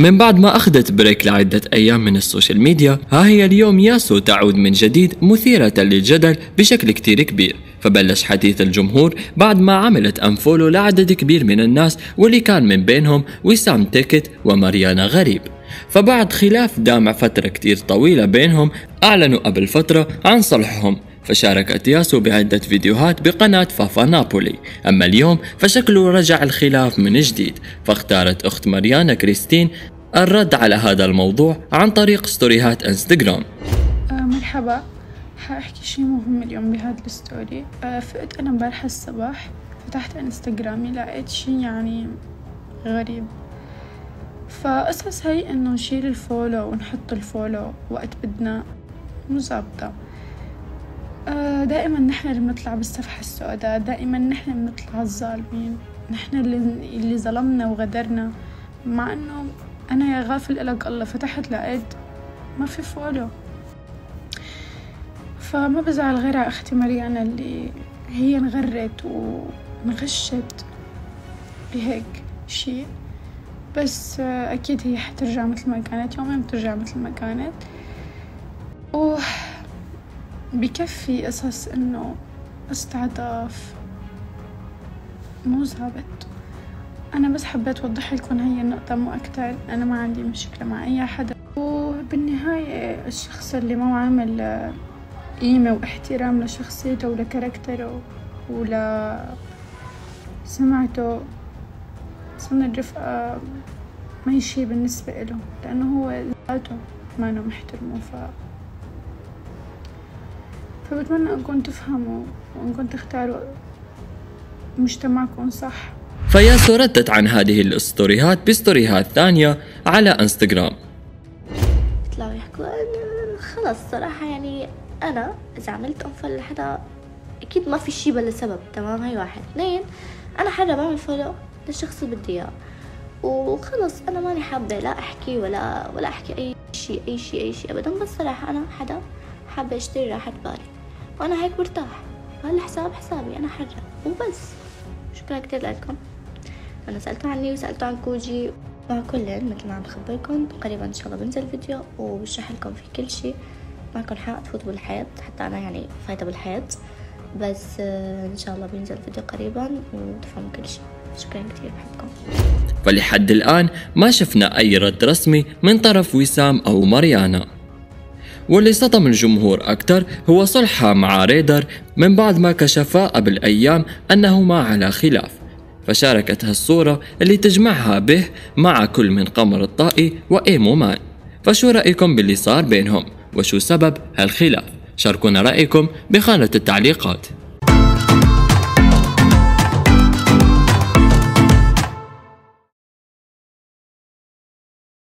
من بعد ما أخذت بريك لعدة أيام من السوشيال ميديا، ها هي اليوم ياسو تعود من جديد مثيرة للجدل بشكل كتير كبير. فبلش حديث الجمهور بعد ما عملت أنفولو لعدد كبير من الناس، واللي كان من بينهم وسام تيكت وماريانا غريب. فبعد خلاف دامع فترة كتير طويلة بينهم، أعلنوا قبل فترة عن صلحهم. فشاركت ياسو بعدة فيديوهات بقناة فافا نابولي. أما اليوم فشكله رجع الخلاف من جديد، فاختارت أخت ماريانا كريستين الرد على هذا الموضوع عن طريق ستوريهات انستغرام. مرحبا، حاحكي شي مهم اليوم بهذا الستوري. فقت أنا امبارح الصباح فتحت انستغرامي، لقيت شي يعني غريب. فقصص هي إنه نشيل الفولو ونحط الفولو وقت بدنا مو ظابطة. دائما نحن اللي بنطلع بالصفحة السوداء، دائما نحن بنطلع الظالمين، نحن اللي ظلمنا وغدرنا. مع انه انا يا غافل إلك الله فتحت لقيت ما في فولو. فما بزعل غير على اختي ماريانا اللي هي انغرت ونغشت بهيك شيء، بس اكيد هي حترجع مثل ما كانت، يومين بترجع مثل ما كانت. بكفي قصص انه استعطاف مو ظابط. انا بس حبيت اوضح لكم هي النقطة مو اكتر. انا ما عندي مشكلة مع اي حدا، وبالنهاية الشخص اللي ما عامل قيمة واحترام لشخصيته ولكاركتره ولا سمعته سن الرفقة ما يشي بالنسبة له، لانه هو ذاته ما أنا محترمه. فبتمنى أنكم تفهموا وأنكم تختاروا مجتمعكم صح. فياسو ردت عن هذه الستوريهات بستوريهات ثانية على انستغرام. يطلعوا يحكوا خلص صراحة، يعني أنا إذا عملت أنفل لحدا أكيد ما في شي بلا سبب، تمام؟ هاي واحد. اثنين، أنا حابة بعمل فولو للشخص اللي بدي إياه وخلص. أنا ماني حابة لا أحكي ولا أحكي أي شي أبدا. بس صراحة أنا حدا حابة أشتري راحة بالي وأنا هيك برتاح، هالحساب حسابي، أنا حرة وبس. شكرا كتير لكم. أنا سألتوا عني وسألتوا عن كوجي. مع كل مثل ما عم بخبركم قريبا إن شاء الله بنزل فيديو وبشرح لكم في كل شيء. معكم حق تفوتوا بالحياة، حتى أنا يعني فايدة بالحياة، بس إن شاء الله بينزل فيديو قريبا وتفهموا كل شيء. شكرا كتير، بحبكم. فلحد الآن ما شفنا أي رد رسمي من طرف وسام أو ماريانا، واللي صدم الجمهور أكثر هو صلحها مع ريدر من بعد ما كشفا قبل أيام أنهما على خلاف. فشاركت هالصورة اللي تجمعها به مع كل من قمر الطائي وإيمو مان. فشو رأيكم باللي صار بينهم؟ وشو سبب هالخلاف؟ شاركونا رأيكم بخانة التعليقات.